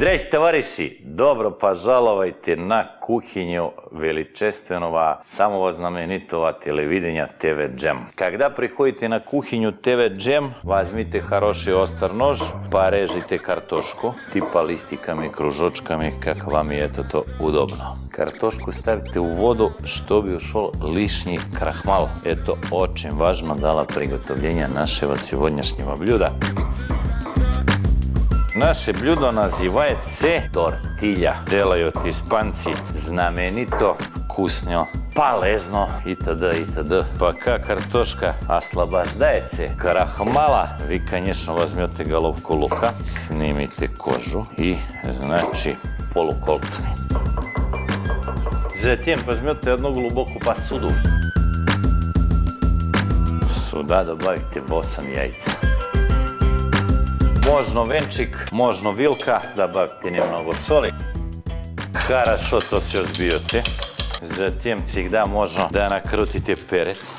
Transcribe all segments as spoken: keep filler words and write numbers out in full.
Zdravice, товарищи! Добро пожаловайте на кухню величественного, самого знаменитого телевидения ТВ Джем. Когда приходите на кухню ТВ Джем, возьмите хороший острый нож, порежите картошку, типа листиками, кружочками, как вам и это то удобно. Картошку ставите в воду, чтобы ушел лишний крахмал. Это очень важно для приготовления нашего сегодняшнего блюда. Наше блюдо называется тортилья. Делают испанцы знаменито, вкусно, полезно и т.д. и т.д. Пока картошка освобождается крахмала, вы, конечно, возьмете головку лука, снимите кожу и, значит, полукольцами. Затем возьмете одну глубокую посуду. Сюда добавите восемь яиц. Можно венчик, можно вилка, добавьте немного соли. Хорошо то все взбьете. Затем всегда можно да накрутите перец.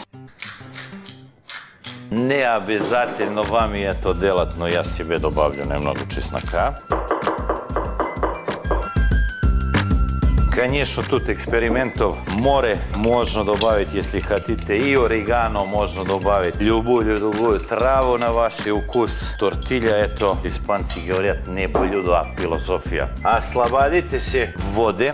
Не обязательно вам это делать, но я себе добавлю немного чеснока. Конечно, тут экспериментов море. Можно добавить, если хотите, и орегано, можно добавить любую другую траву на ваш вкус. Тортилья это, испанцы говорят, не блюдо, а философия. Освободите в воде.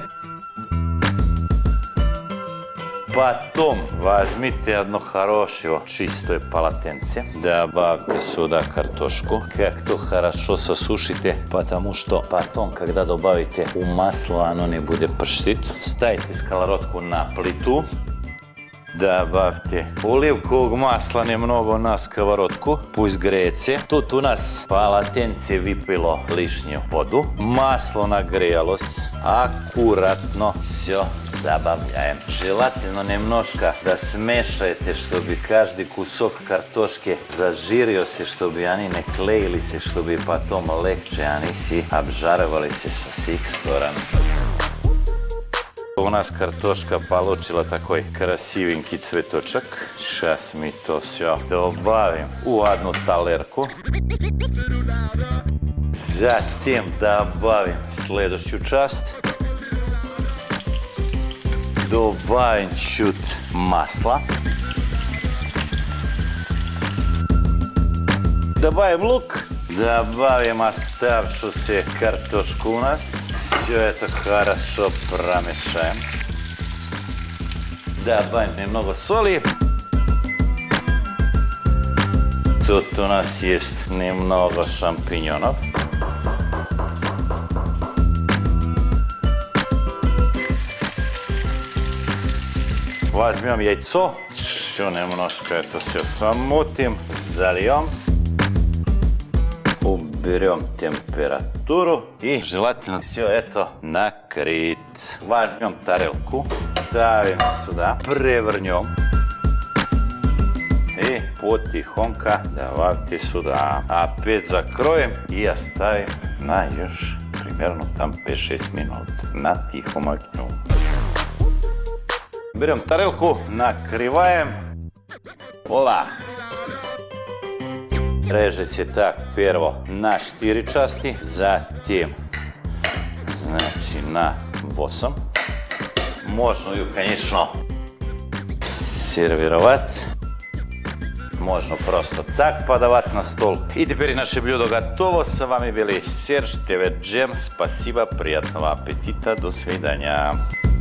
Потом возьмите одно хорошее чистое полотенце, добавьте сюда картошку, как-то хорошо сосушите, потому что потом, когда добавите в масло, оно не будет пршить. Ставите сковородку на плиту, добавьте оливкового масла немного на сковородку, пусть греется. Тут у нас полотенце выпило лишнюю воду, масло нагрелось, аккуратно все добавляем. Желательно немножко да смешаете, чтобы каждый кусок картошки зажирился, чтобы они не клеились, чтобы потом легче они си обжаривались со всех сторон. У нас картошка получила такой красивенький цветочек. Сейчас мы то все добавим в одну талерку. Затем добавим следующую часть. Добавим чуть масла. Добавим лук. Добавим оставшуюся картошку у нас. Все это хорошо промешаем. Добавим немного соли. Тут у нас есть немного шампиньонов. Возьмем яйцо. Еще немножко это все замутим. Зальем. Уберем температуру и желательно все это накрыть. Возьмем тарелку, ставим сюда, перевернем и потихоньку добавьте сюда. Опять закроем и оставим на еще примерно там пять-шесть минут на тихом огне. Берем тарелку, накрываем. Ола! Режете так, перво на четыре части, затем, значит, на восемь. Можно ее, конечно, сервировать. Можно просто так подавать на стол. И теперь наше блюдо готово. С вами были Серж, ТВ Джем. Спасибо, приятного аппетита, до свидания.